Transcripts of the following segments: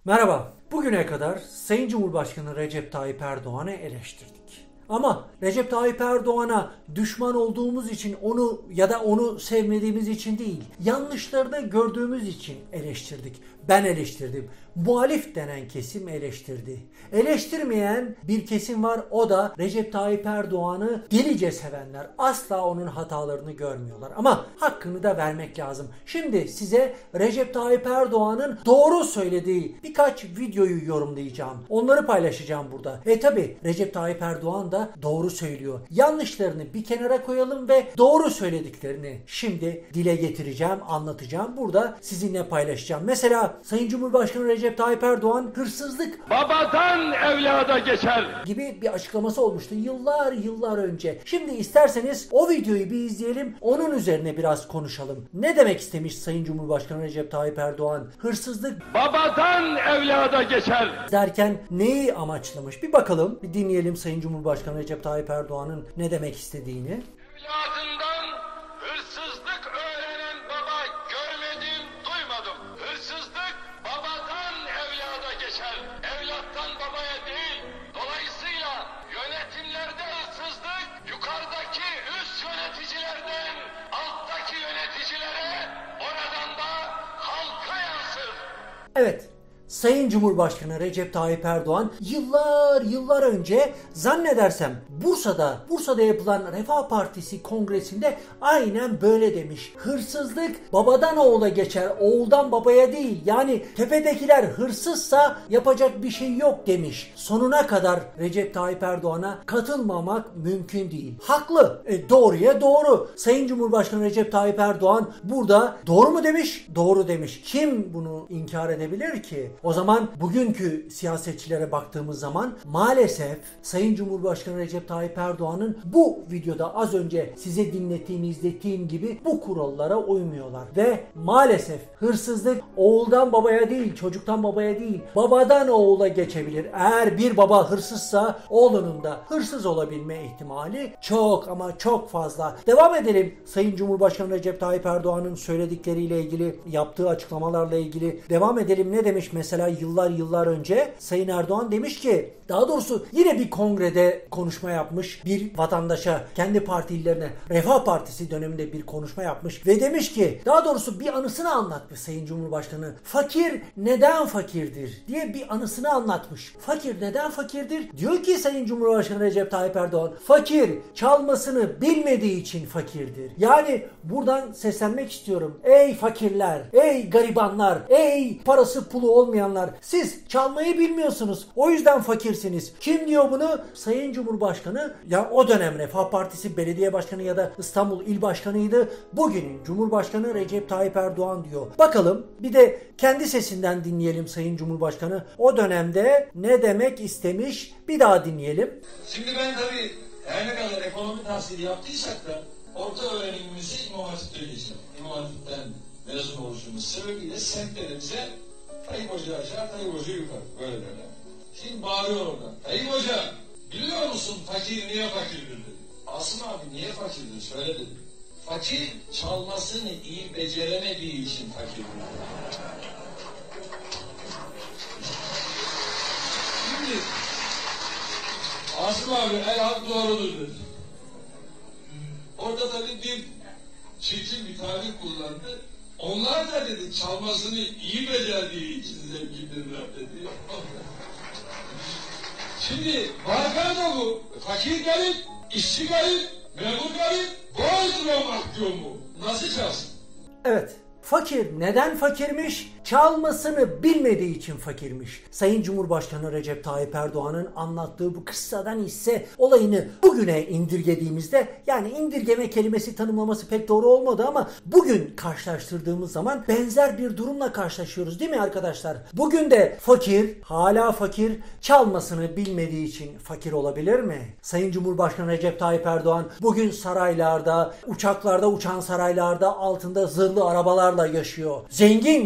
Merhaba. Bugüne kadar Sayın Cumhurbaşkanı Recep Tayyip Erdoğan'ı eleştirdik. Ama Recep Tayyip Erdoğan'a düşman olduğumuz için onu sevmediğimiz için değil, yanlışlarını gördüğümüz için eleştirdik. Ben eleştirdim. Muhalif denen kesim eleştirdi. Eleştirmeyen bir kesim var, o da Recep Tayyip Erdoğan'ı delice sevenler. Asla onun hatalarını görmüyorlar. Ama hakkını da vermek lazım. Şimdi size Recep Tayyip Erdoğan'ın doğru söylediği birkaç videoyu yorumlayacağım. Onları paylaşacağım burada. Tabi Recep Tayyip Erdoğan da doğru söylüyor. Yanlışlarını bir kenara koyalım ve doğru söylediklerini şimdi dile getireceğim, anlatacağım. Burada sizinle paylaşacağım. Mesela Sayın Cumhurbaşkanı Recep Tayyip Erdoğan hırsızlık babadan evlada geçer gibi bir açıklaması olmuştu yıllar önce. Şimdi isterseniz o videoyu bir izleyelim, onun üzerine biraz konuşalım. Ne demek istemiş Sayın Cumhurbaşkanı Recep Tayyip Erdoğan? Hırsızlık babadan evlada geçer derken neyi amaçlamış? Bir bakalım, bir dinleyelim Sayın Cumhurbaşkanı Recep Tayyip Erdoğan'ın ne demek istediğini. Evladından hırsızlık öğrenen baba görmedim, duymadım. Hırsızlık babadan evlada geçer. Evlattan babaya değil. Dolayısıyla yönetimlerde hırsızlık yukarıdaki üst yöneticilerden alttaki yöneticilere, oradan da halka yansır. Evet. Sayın Cumhurbaşkanı Recep Tayyip Erdoğan yıllar önce zannedersem Bursa'da yapılan Refah Partisi kongresinde aynen böyle demiş. Hırsızlık babadan oğula geçer, oğuldan babaya değil. Yani tepedekiler hırsızsa yapacak bir şey yok demiş. Sonuna kadar Recep Tayyip Erdoğan'a katılmamak mümkün değil. Haklı. Doğruya doğru. Sayın Cumhurbaşkanı Recep Tayyip Erdoğan burada doğru mu demiş? Doğru demiş. Kim bunu inkar edebilir ki? O zaman bugünkü siyasetçilere baktığımız zaman maalesef Sayın Cumhurbaşkanı Recep Tayyip Erdoğan'ın bu videoda az önce size izlettiğim gibi bu kurallara uymuyorlar. Ve maalesef hırsızlık oğuldan babaya değil, çocuktan babaya değil, babadan oğula geçebilir. Eğer bir baba hırsızsa oğlunun da hırsız olabilme ihtimali çok ama çok fazla. Devam edelim Sayın Cumhurbaşkanı Recep Tayyip Erdoğan'ın söyledikleriyle ilgili, yaptığı açıklamalarla ilgili. Devam edelim. Ne demiş mesela yıllar önce? Sayın Erdoğan demiş ki, daha doğrusu yine bir kongrede konuşma yapmış bir vatandaşa, kendi partililerine, Refah Partisi döneminde bir konuşma yapmış ve demiş ki, daha doğrusu bir anısını anlatmış Sayın Cumhurbaşkanı. Fakir neden fakirdir diye bir anısını anlatmış. Fakir neden fakirdir? Diyor ki Sayın Cumhurbaşkanı Recep Tayyip Erdoğan, fakir çalmasını bilmediği için fakirdir. Yani buradan seslenmek istiyorum. Ey fakirler, ey garibanlar, ey parası pulu olmayanlar, siz çalmayı bilmiyorsunuz. O yüzden fakirsiniz. Kim diyor bunu? Sayın Cumhurbaşkanı, ya o dönem Refah Partisi belediye başkanı ya da İstanbul il başkanıydı. Bugünün Cumhurbaşkanı Recep Tayyip Erdoğan diyor. Bakalım bir de kendi sesinden dinleyelim Sayın Cumhurbaşkanı. O dönemde ne demek istemiş? Bir daha dinleyelim. Şimdi ben tabii her ne kadar ekonomi tahsili yaptıysak da orta öğrenimimizi İmam Hatip'te geçtim. İmam Hatip'ten mezun oluşumuz sebebiyle semtlerimize Tayyip Hoca aşağı, Tayyip Hoca yukarı. Böyle derler. Şimdi bağırıyor oradan. Tayyip Hoca, biliyor musun fakir niye fakirdir dedi. Asım abi niye fakirdir söyle dedi. Fakir çalmasını iyi beceremediği için fakirdir. Şimdi Asım abi hak doğrudur dedi. Orada tabii bir çirkin bir tabir kullandı. Onlar da dedi çalmasını iyi becerdiği için zengindirler dedi. Şimdi vaka da bu. Fakir garip, işçi garip, memur garip, bozdurma mahkumu. Nasıl çalsın? Evet. Fakir neden fakirmiş? Çalmasını bilmediği için fakirmiş. Sayın Cumhurbaşkanı Recep Tayyip Erdoğan'ın anlattığı bu kıssadan ise olayını bugüne indirgediğimizde, yani indirgeme kelimesi tanımlaması pek doğru olmadı ama bugün karşılaştırdığımız zaman benzer bir durumla karşılaşıyoruz değil mi arkadaşlar? Bugün de fakir, hala fakir, çalmasını bilmediği için fakir olabilir mi? Sayın Cumhurbaşkanı Recep Tayyip Erdoğan bugün saraylarda, uçaklarda, uçan saraylarda altında zırhlı arabalarla yaşıyor. Zengin, yani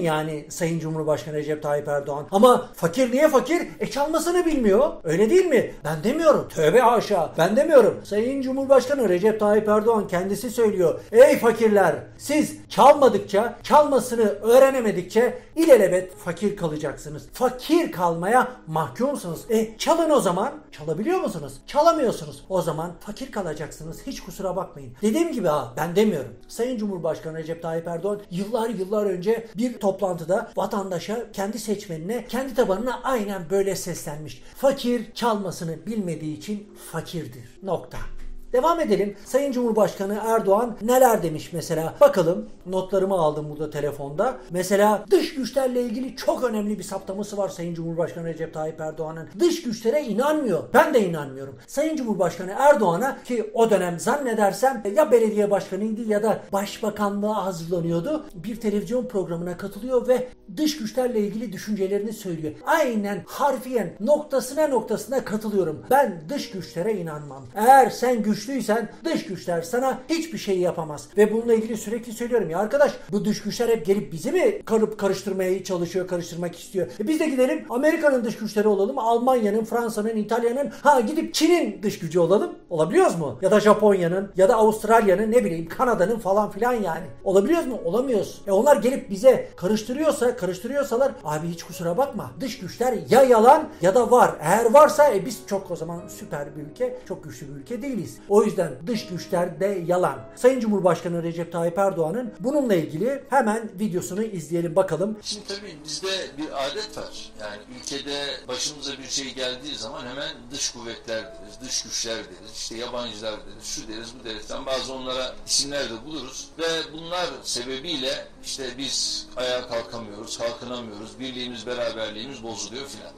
Sayın Cumhurbaşkanı Recep Tayyip Erdoğan. Ama fakir niye fakir? Çalmasını bilmiyor. Öyle değil mi? Ben demiyorum. Tövbe haşa. Ben demiyorum. Sayın Cumhurbaşkanı Recep Tayyip Erdoğan kendisi söylüyor. Ey fakirler! Siz çalmadıkça, çalmasını öğrenemedikçe ilelebet fakir kalacaksınız. Fakir kalmaya mahkumsunuz. Çalın o zaman. Çalabiliyor musunuz? Çalamıyorsunuz. O zaman fakir kalacaksınız. Hiç kusura bakmayın. Dediğim gibi ben demiyorum. Sayın Cumhurbaşkanı Recep Tayyip Erdoğan yıllar önce bir toplantıda vatandaşa, kendi seçmenine, kendi tabanına aynen böyle seslenmiş. Fakir çalmasını bilmediği için fakirdir. Nokta. Devam edelim. Sayın Cumhurbaşkanı Erdoğan neler demiş mesela? Bakalım. Notlarımı aldım burada telefonda. Mesela dış güçlerle ilgili çok önemli bir saptaması var Sayın Cumhurbaşkanı Recep Tayyip Erdoğan'ın. Dış güçlere inanmıyor. Ben de inanmıyorum. Sayın Cumhurbaşkanı Erdoğan'a, ki o dönem zannedersem ya belediye başkanıydı ya da başbakanlığa hazırlanıyordu, bir televizyon programına katılıyor ve dış güçlerle ilgili düşüncelerini söylüyor. Aynen harfiyen noktasına katılıyorum. Ben dış güçlere inanmam. Eğer sen güçlüysen dış güçler sana hiçbir şey yapamaz. Ve bununla ilgili sürekli söylüyorum ya arkadaş, bu dış güçler hep gelip bizi mi karıştırmaya çalışıyor, karıştırmak istiyor. Biz de gidelim Amerika'nın dış güçleri olalım, Almanya'nın, Fransa'nın, İtalya'nın, gidip Çin'in dış gücü olalım. Olabiliyoruz mu? Ya da Japonya'nın ya da Avustralya'nın, ne bileyim Kanada'nın falan filan yani. Olabiliyoruz mu? Olamıyoruz. Onlar gelip bize karıştırıyorsalar abi hiç kusura bakma. Dış güçler ya yalan ya da var. Eğer varsa biz çok o zaman süper bir ülke, çok güçlü bir ülke değiliz. O yüzden dış güçler de yalan. Sayın Cumhurbaşkanı Recep Tayyip Erdoğan'ın bununla ilgili hemen videosunu izleyelim bakalım. Şimdi tabii bizde bir adet var. Yani ülkede başımıza bir şey geldiği zaman hemen dış kuvvetler deriz, dış güçler deriz, işte yabancılar deriz, şu deriz, bu deriz. Bazı onlara isimler de buluruz ve bunlar sebebiyle işte biz ayağa kalkamıyoruz, kalkınamıyoruz, birliğimiz, beraberliğimiz bozuluyor filan.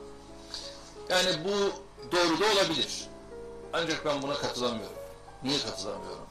Yani bu doğru da olabilir. Ancak ben buna katılamıyorum. Niye katılamıyorum?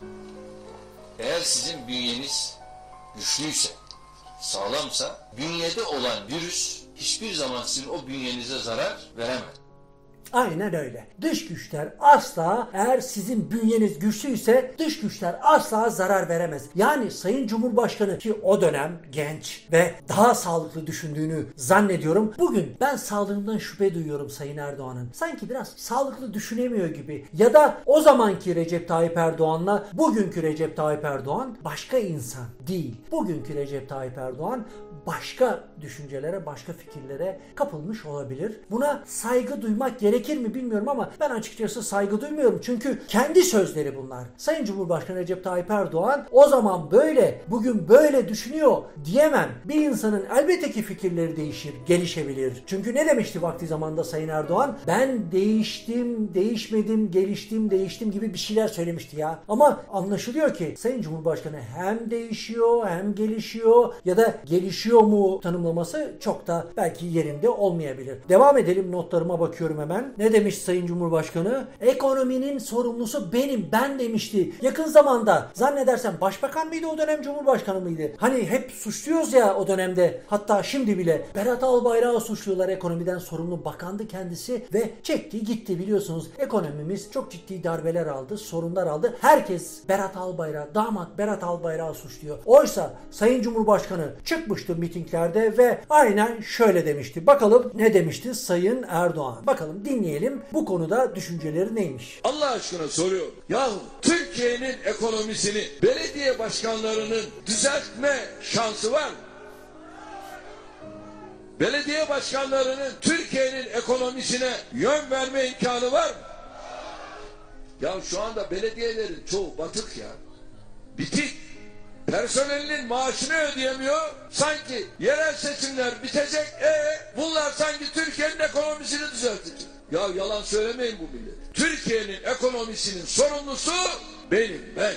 Eğer sizin bünyeniz güçlüyse, sağlamsa, bünyede olan virüs hiçbir zaman sizin o bünyenize zarar veremez. Aynen öyle. Dış güçler asla, eğer sizin bünyeniz güçlüyse dış güçler asla zarar veremez. Yani Sayın Cumhurbaşkanı, ki o dönem genç ve daha sağlıklı düşündüğünü zannediyorum. Bugün ben sağlığından şüphe duyuyorum Sayın Erdoğan'ın. Sanki biraz sağlıklı düşünemiyor gibi. Ya da o zamanki Recep Tayyip Erdoğan'la bugünkü Recep Tayyip Erdoğan başka insan değil. Bugünkü Recep Tayyip Erdoğan başka düşüncelere, başka fikirlere kapılmış olabilir. Buna saygı duymak gerekir mi bilmiyorum ama ben açıkçası saygı duymuyorum. Çünkü kendi sözleri bunlar. Sayın Cumhurbaşkanı Recep Tayyip Erdoğan o zaman böyle, bugün böyle düşünüyor diyemem. Bir insanın elbette ki fikirleri değişir, gelişebilir. Çünkü ne demişti vakti zamanında Sayın Erdoğan? Ben değiştim, değişmedim, geliştim, değiştim gibi bir şeyler söylemişti ya. Ama anlaşılıyor ki Sayın Cumhurbaşkanı hem değişiyor hem gelişiyor ya da gelişiyor mu tanımlaması çok da belki yerinde olmayabilir. Devam edelim, notlarıma bakıyorum hemen. Ne demiş Sayın Cumhurbaşkanı? Ekonominin sorumlusu benim, ben demişti. Yakın zamanda zannedersem başbakan mıydı o dönem, cumhurbaşkanı mıydı? Hani hep suçluyoruz ya o dönemde, hatta şimdi bile Berat Albayrak'ı suçluyorlar, ekonomiden sorumlu bakandı kendisi ve çekti gitti, biliyorsunuz. Ekonomimiz çok ciddi darbeler aldı, sorunlar aldı. Herkes Berat Albayrak, damat Berat Albayrak'ı suçluyor. Oysa Sayın Cumhurbaşkanı çıkmıştı mitinglerde ve aynen şöyle demişti. Bakalım ne demişti Sayın Erdoğan? Bakalım dinleyelim, bu konuda düşünceleri neymiş? Allah aşkına soruyorum. Ya Türkiye'nin ekonomisini belediye başkanlarının düzeltme şansı var mı? Belediye başkanlarının Türkiye'nin ekonomisine yön verme imkanı var mı? Ya şu anda belediyelerin çoğu batık ya. Bitik. Personelinin maaşını ödeyemiyor. Sanki yerel seçimler bitecek. Bunlar sanki Türkiye'nin ekonomisini düzeltecek. Ya yalan söylemeyin bu millet. Türkiye'nin ekonomisinin sorumlusu benim, ben.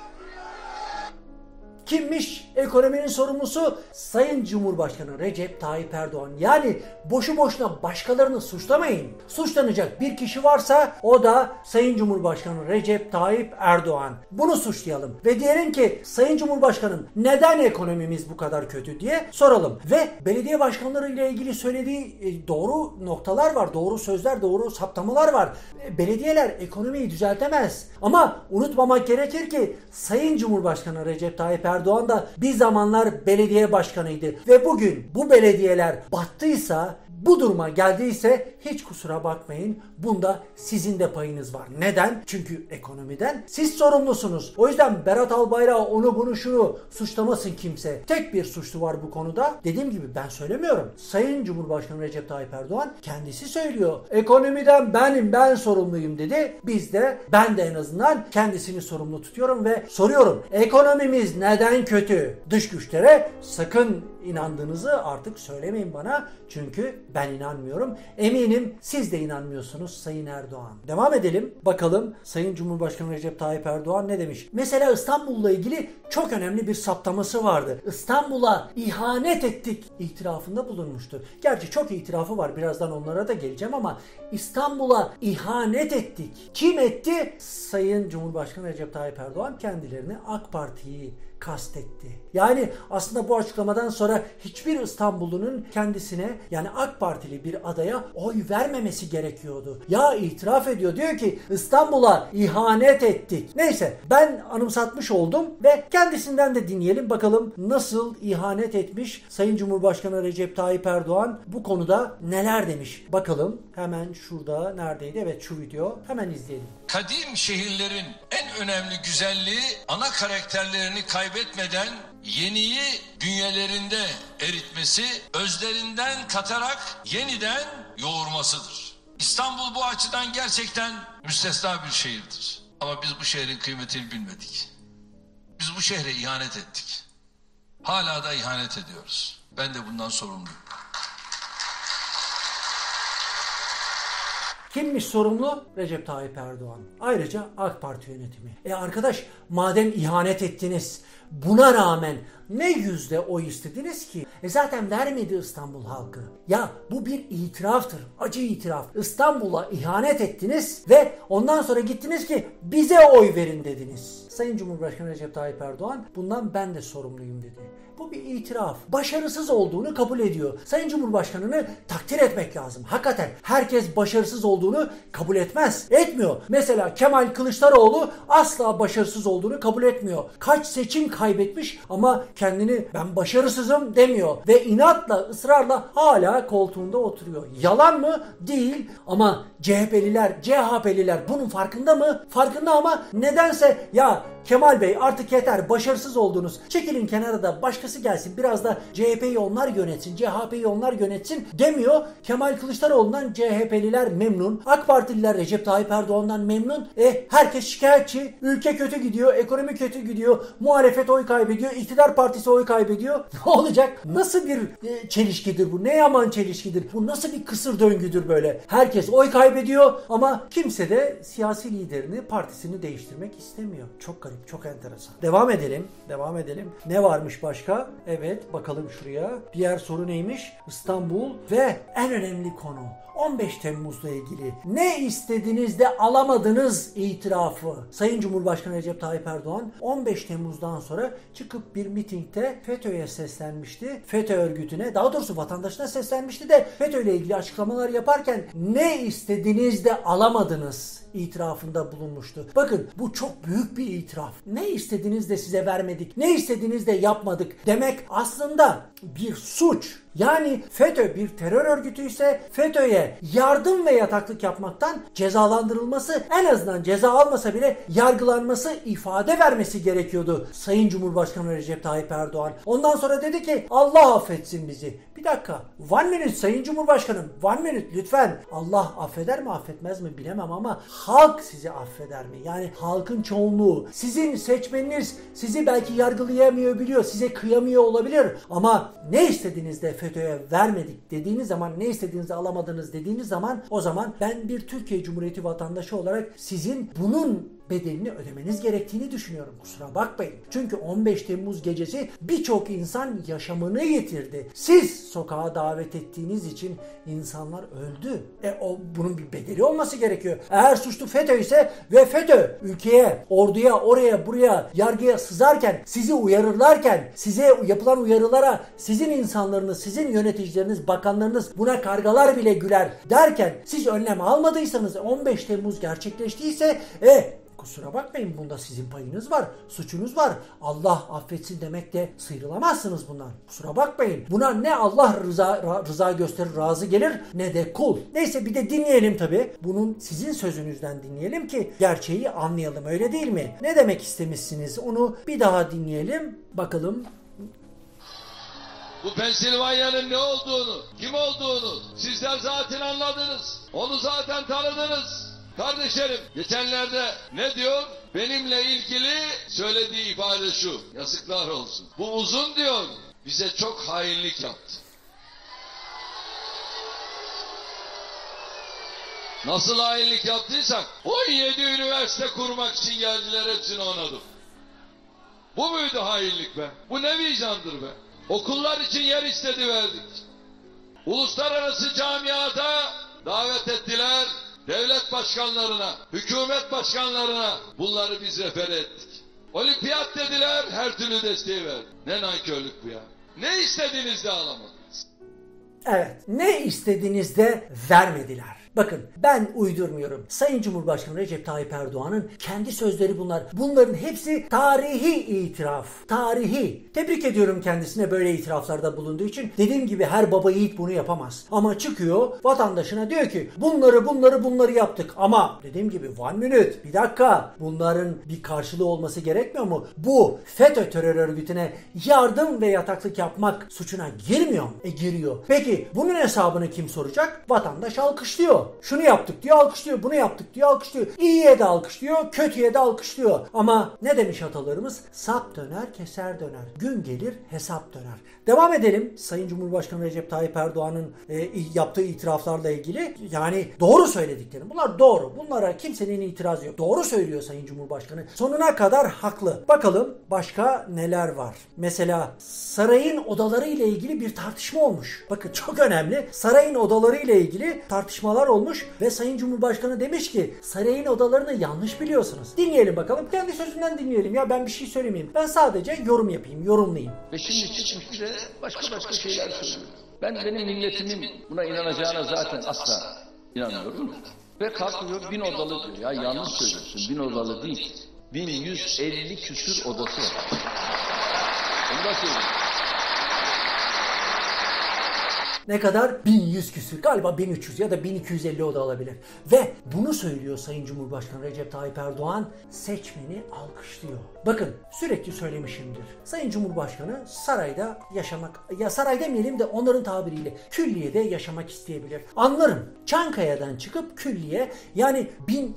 Kimmiş ekonominin sorumlusu? Sayın Cumhurbaşkanı Recep Tayyip Erdoğan. Yani boşu boşuna başkalarını suçlamayın. Suçlanacak bir kişi varsa o da Sayın Cumhurbaşkanı Recep Tayyip Erdoğan. Bunu suçlayalım ve diyelim ki Sayın Cumhurbaşkanım neden ekonomimiz bu kadar kötü diye soralım. Ve belediye başkanları ile ilgili söylediği doğru noktalar var, doğru sözler, doğru saptamalar var. Belediyeler ekonomiyi düzeltemez. Ama unutmamak gerekir ki Sayın Cumhurbaşkanı Recep Tayyip Erdoğan da bir zamanlar belediye başkanıydı ve bugün bu belediyeler battıysa, bu duruma geldiyse hiç kusura bakmayın, bunda sizin de payınız var. Neden? Çünkü ekonomiden siz sorumlusunuz. O yüzden Berat Albayrak onu bunu şunu suçlamasın kimse. Tek bir suçlu var bu konuda. Dediğim gibi ben söylemiyorum. Sayın Cumhurbaşkanı Recep Tayyip Erdoğan kendisi söylüyor. Ekonomiden ben sorumluyum dedi. Ben de en azından kendisini sorumlu tutuyorum ve soruyorum. Ekonomimiz neden kötü? Dış güçlere sakın inandığınızı artık söylemeyin bana. Çünkü ben inanmıyorum. Eminim siz de inanmıyorsunuz Sayın Erdoğan. Devam edelim. Bakalım Sayın Cumhurbaşkanı Recep Tayyip Erdoğan ne demiş? Mesela İstanbul'la ilgili çok önemli bir saptaması vardı. İstanbul'a ihanet ettik itirafında bulunmuştu. Gerçi çok itirafı var. Birazdan onlara da geleceğim ama İstanbul'a ihanet ettik. Kim etti? Sayın Cumhurbaşkanı Recep Tayyip Erdoğan kendilerini AK Parti'yi kastetti. Yani aslında bu açıklamadan sonra hiçbir İstanbullunun kendisine, yani AK Partili bir adaya oy vermemesi gerekiyordu. Ya itiraf ediyor, diyor ki İstanbul'a ihanet ettik. Neyse, ben anımsatmış oldum ve kendisinden de dinleyelim bakalım nasıl ihanet etmiş Sayın Cumhurbaşkanı Recep Tayyip Erdoğan, bu konuda neler demiş. Bakalım hemen şurada neredeydi? Evet, şu video, hemen izleyelim. Kadim şehirlerin en önemli güzelliği ana karakterlerini kaybetmeden yeniyi bünyelerinde eritmesi, özlerinden katarak yeniden yoğurmasıdır. İstanbul bu açıdan gerçekten müstesna bir şehirdir. Ama biz bu şehrin kıymetini bilmedik. Biz bu şehre ihanet ettik. Hala da ihanet ediyoruz. Ben de bundan sorumluyum. Kimmiş sorumlu? Recep Tayyip Erdoğan. Ayrıca AK Parti yönetimi. Arkadaş, madem ihanet ettiniz, buna rağmen ne yüzde oy istediniz ki? Zaten vermedi İstanbul halkı. Ya bu bir itiraftır. Acı itiraf. İstanbul'a ihanet ettiniz ve ondan sonra gittiniz ki bize oy verin dediniz. Sayın Cumhurbaşkanı Recep Tayyip Erdoğan bundan ben de sorumluyum dedi. Bu bir itiraf. Başarısız olduğunu kabul ediyor. Sayın Cumhurbaşkanı'nı takdir etmek lazım. Hakikaten herkes başarısız olduğunu kabul etmez. Etmiyor. Mesela Kemal Kılıçdaroğlu asla başarısız olduğunu kabul etmiyor. Kaç seçim kaybetmiş ama kendini ben başarısızım demiyor. Ve inatla, ısrarla hala koltuğunda oturuyor. Yalan mı? Değil. Ama CHP'liler bunun farkında mı? Farkında ama nedense ya Kemal Bey artık yeter, başarısız oldunuz. Çekilin kenara da başkası gelsin. Biraz da CHP'yi onlar yönetsin, CHP'yi onlar yönetsin demiyor. Kemal Kılıçdaroğlu'ndan CHP'liler memnun. AK Partililer Recep Tayyip Erdoğan'dan memnun. Herkes şikayetçi. Ülke kötü gidiyor, ekonomi kötü gidiyor. Muhalefet oy kaybediyor, iktidar partisi oy kaybediyor. Ne olacak? Nasıl bir çelişkidir bu? Ne yaman çelişkidir? Bu nasıl bir kısır döngüdür böyle? Herkes oy kaybediyor ama kimse de siyasi liderini, partisini değiştirmek istemiyor. Çok garip. Çok enteresan. Devam edelim. Ne varmış başka? Evet, bakalım şuraya. Diğer soru neymiş? İstanbul ve en önemli konu 15 Temmuz'la ilgili. Ne istediniz de alamadınız itirafı. Sayın Cumhurbaşkanı Recep Tayyip Erdoğan 15 Temmuz'dan sonra çıkıp bir mitingde FETÖ'ye seslenmişti. FETÖ örgütüne, daha doğrusu vatandaşına seslenmişti de FETÖ'yle ilgili açıklamalar yaparken ne istediniz de alamadınız itirafında bulunmuştu. Bakın, bu çok büyük bir itiraf. Ne istediniz de size vermedik, ne istediniz de yapmadık demek aslında bir suç. Yani FETÖ bir terör örgütüyse FETÖ'ye yardım ve yataklık yapmaktan cezalandırılması, en azından ceza almasa bile yargılanması, ifade vermesi gerekiyordu Sayın Cumhurbaşkanı Recep Tayyip Erdoğan. Ondan sonra dedi ki Allah affetsin bizi. Bir dakika. One minute Sayın Cumhurbaşkanım. One minute lütfen. Allah affeder mi affetmez mi bilemem ama halk sizi affeder mi? Yani halkın çoğunluğu. Sizin seçmeniniz sizi belki yargılayamıyor biliyor. Size kıyamıyor olabilir. Ama ne istediğinizde FETÖ'ye vermedik dediğiniz zaman, ne istediğinizi alamadınız dediğiniz zaman, o zaman ben bir Türkiye Cumhuriyeti vatandaşı olarak sizin bunun bedelini ödemeniz gerektiğini düşünüyorum. Kusura bakmayın. Çünkü 15 Temmuz gecesi birçok insan yaşamını yitirdi. Siz sokağa davet ettiğiniz için insanlar öldü. Bunun bir bedeli olması gerekiyor. Eğer suçlu FETÖ ise ve FETÖ ülkeye, orduya, oraya, buraya, yargıya sızarken, sizi uyarırlarken, size yapılan uyarılara sizin insanlarınız, sizin yöneticileriniz, bakanlarınız buna kargalar bile güler derken siz önlem almadıysanız, 15 Temmuz gerçekleştiyse Kusura bakmayın, bunda sizin payınız var, suçunuz var. Allah affetsin demekle sıyrılamazsınız bundan. Kusura bakmayın. Buna ne Allah rıza gösterir, razı gelir, ne de kul. Neyse, bir de dinleyelim tabii. Bunun sizin sözünüzden dinleyelim ki gerçeği anlayalım, öyle değil mi? Ne demek istemişsiniz, onu bir daha dinleyelim. Bakalım. Bu Pensilvanya'nın ne olduğunu, kim olduğunu sizler zaten anladınız. Onu zaten tanıdınız. Kardeşlerim, geçenlerde ne diyor? Benimle ilgili söylediği ifade şu: yazıklar olsun. Bu uzun diyor, bize çok hainlik yaptı. Nasıl hainlik yaptıysak 17 üniversite kurmak için geldiler, hepsini onadım. Bu muydu hainlik be? Bu ne vicdandır be? Okullar için yer istedi, verdik. Uluslararası camiata davet ettiler. Devlet başkanlarına, hükümet başkanlarına bunları biz refere ettik. Olimpiyat dediler, her türlü desteği verdik. Ne nankörlük bu ya? Ne istediğinizde alamadınız. Evet, ne istediğinizde vermediler. Bakın, ben uydurmuyorum. Sayın Cumhurbaşkanı Recep Tayyip Erdoğan'ın kendi sözleri bunlar. Bunların hepsi tarihi itiraf. Tarihi. Tebrik ediyorum kendisine böyle itiraflarda bulunduğu için. Dediğim gibi her baba yiğit bunu yapamaz. Ama çıkıyor vatandaşına diyor ki bunları yaptık. Ama dediğim gibi one minute, bir dakika. Bunların bir karşılığı olması gerekmiyor mu? Bu FETÖ terör örgütüne yardım ve yataklık yapmak suçuna girmiyor mu? Giriyor. Peki bunun hesabını kim soracak? Vatandaş alkışlıyor. Şunu yaptık diyor, alkışlıyor. Bunu yaptık diyor, alkışlıyor. İyiye de alkışlıyor, kötüye de alkışlıyor. Ama ne demiş atalarımız? Sap döner, keser döner. Gün gelir, hesap döner. Devam edelim. Sayın Cumhurbaşkanı Recep Tayyip Erdoğan'ın yaptığı itiraflarla ilgili. Yani doğru söylediklerim. Bunlar doğru. Bunlara kimsenin itirazı yok. Doğru söylüyor Sayın Cumhurbaşkanı. Sonuna kadar haklı. Bakalım başka neler var? Mesela sarayın odaları ile ilgili bir tartışma olmuş. Bakın, çok önemli. Sarayın odaları ile ilgili tartışmalar olmuş ve Sayın Cumhurbaşkanı demiş ki sarayın odalarını yanlış biliyorsunuz. Dinleyelim bakalım. Kendi sözünden dinleyelim ya, ben bir şey söylemeyeyim. Ben sadece yorum yapayım, yorumlayayım. Ve şimdi çıkmış bize başka şeyler söylüyor. Benim milletimin buna inanacağına zaten asla inanmıyorum. Ve kalkıyor 1000 odalı diyor. Ya yanlış söylüyorsun, 1000 odalı değil. 1150 küsür odası var. Onu da söyleyeyim. Ne kadar? 1100 küsür. Galiba 1300 ya da 1250 oda alabilir. Ve bunu söylüyor Sayın Cumhurbaşkanı Recep Tayyip Erdoğan. Seçmeni alkışlıyor. Bakın, sürekli söylemişimdir. Sayın Cumhurbaşkanı sarayda yaşamak, ya saray demeyelim de onların tabiriyle külliyede yaşamak isteyebilir. Anlarım. Çankaya'dan çıkıp külliye, yani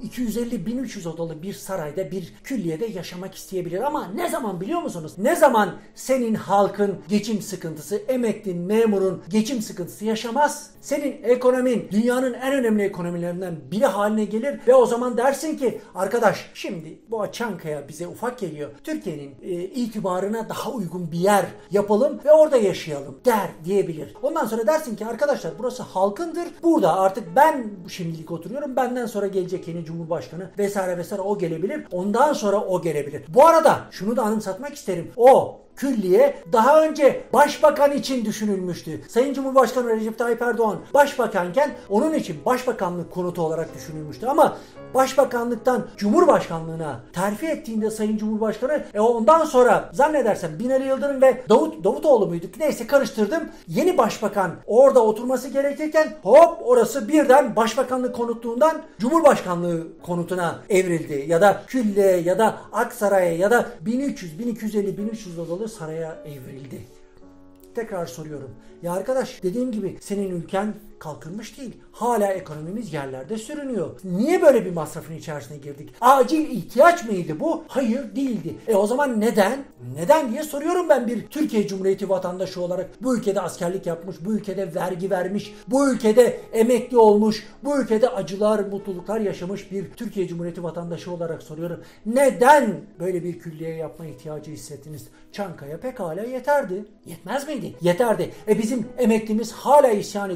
1250-1300 odalı bir sarayda, bir külliyede yaşamak isteyebilir. Ama ne zaman biliyor musunuz? Ne zaman senin halkın geçim sıkıntısı, emeklin, memurun geçim sıkıntısı yaşamaz. Senin ekonomin dünyanın en önemli ekonomilerinden biri haline gelir ve o zaman dersin ki arkadaş, şimdi bu Çankaya bize ufak geliyor. Türkiye'nin itibarına daha uygun bir yer yapalım ve orada yaşayalım diyebilir. Ondan sonra dersin ki arkadaşlar, burası halkındır. Burada artık ben şimdilik oturuyorum. Benden sonra gelecek yeni Cumhurbaşkanı vesaire o gelebilir. Ondan sonra o gelebilir. Bu arada şunu da anımsatmak isterim. O külliye daha önce başbakan için düşünülmüştü. Sayın Cumhurbaşkanı Recep Tayyip Erdoğan başbakanken onun için başbakanlık konutu olarak düşünülmüştü. Ama başbakanlıktan Cumhurbaşkanlığına terfi ettiğinde Sayın Cumhurbaşkanı ondan sonra zannedersem Binali Yıldırım ve Davutoğlu muyduk? Neyse, karıştırdım. Yeni başbakan orada oturması gerekirken hop, orası birden başbakanlık konutluğundan Cumhurbaşkanlığı konutuna evrildi. Ya da külliye ya da Aksaray'a ya da 1100, 1250, 1300 odalı saraya evrildi. Tekrar soruyorum. Ya arkadaş, dediğim gibi senin ülken kalkınmış değil. Hala ekonomimiz yerlerde sürünüyor. Niye böyle bir masrafın içerisine girdik? Acil ihtiyaç mıydı bu? Hayır, değildi. O zaman neden? Neden diye soruyorum ben, bir Türkiye Cumhuriyeti vatandaşı olarak. Bu ülkede askerlik yapmış, bu ülkede vergi vermiş, bu ülkede emekli olmuş, bu ülkede acılar, mutluluklar yaşamış bir Türkiye Cumhuriyeti vatandaşı olarak soruyorum. Neden böyle bir külliye yapma ihtiyacı hissettiniz? Çankaya pekala yeterdi. Yetmez miydi? Yeterdi. Bizim emeklimiz hala isyan ediyor.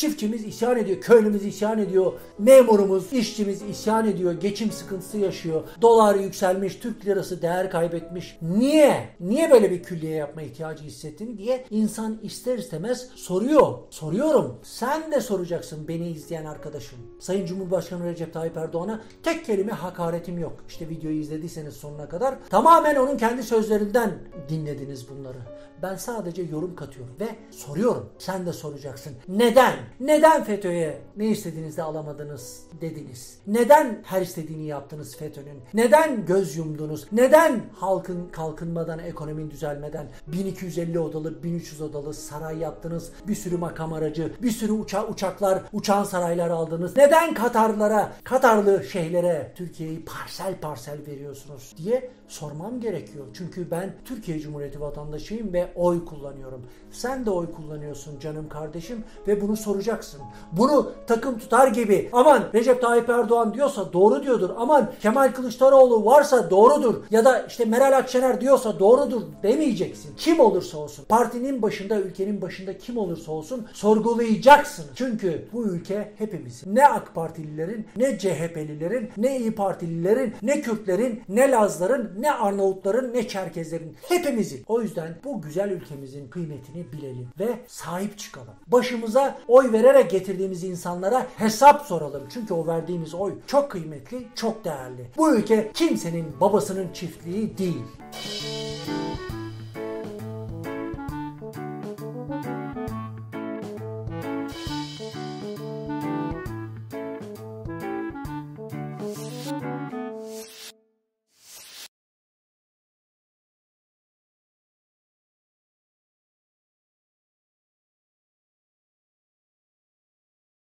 Çiftçimiz isyan ediyor, köylümüz isyan ediyor, memurumuz, işçimiz isyan ediyor, geçim sıkıntısı yaşıyor. Dolar yükselmiş, Türk lirası değer kaybetmiş. Niye? Niye böyle bir külliye yapma ihtiyacı hissettin diye insan ister istemez soruyor. Soruyorum. Sen de soracaksın beni izleyen arkadaşım. Sayın Cumhurbaşkanı Recep Tayyip Erdoğan'a tek kelime hakaretim yok. İşte videoyu izlediyseniz sonuna kadar tamamen onun kendi sözlerinden dinlediniz bunları. Ben sadece yorum katıyorum ve soruyorum. Sen de soracaksın. Neden? Neden FETÖ'ye ne istediğinizde alamadınız dediniz? Neden her istediğini yaptınız FETÖ'nün? Neden göz yumdunuz? Neden halkın kalkınmadan, ekonominin düzelmeden 1250 odalı, 1300 odalı saray yaptınız? Bir sürü makam aracı, bir sürü uçaklar, uçan saraylar aldınız. Neden Katarlı şeyhlere Türkiye'yi parsel parsel veriyorsunuz diye sormam gerekiyor. Çünkü ben Türkiye Cumhuriyeti vatandaşıyım ve oy kullanıyorum. Sen de oy kullanıyorsun canım kardeşim ve bunu soracaksın. Bunu takım tutar gibi aman Recep Tayyip Erdoğan diyorsa doğru diyordur. Aman Kemal Kılıçdaroğlu varsa doğrudur. Ya da işte Meral Akşener diyorsa doğrudur demeyeceksin. Kim olursa olsun. Partinin başında, ülkenin başında kim olursa olsun sorgulayacaksın. Çünkü bu ülke hepimizin. Ne AK Partililerin, ne CHP'lilerin, ne İYİ Partililerin, ne Kürtlerin, ne Lazların, ne Arnavutların, ne Çerkezlerin. Hepimizin. O yüzden bu güzel ülkemizin kıymetini bilelim ve sahip çıkalım. Başımıza oy vererek getirdiğimiz insanlara hesap soralım. Çünkü o verdiğimiz oy çok kıymetli, çok değerli. Bu ülke kimsenin babasının çiftliği değil.